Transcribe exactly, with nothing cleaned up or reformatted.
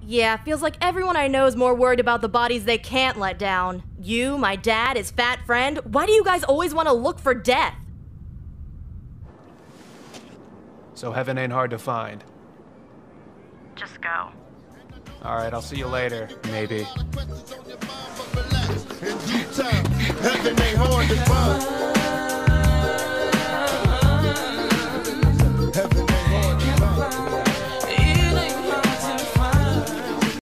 Yeah, feels like everyone I know is more worried about the bodies they can't let down. You, my dad, his fat friend. Why do you guys always want to look for death? So heaven ain't hard to find. Just go. Alright, I'll see you later. Maybe. In due time, heaven ain't hard to find.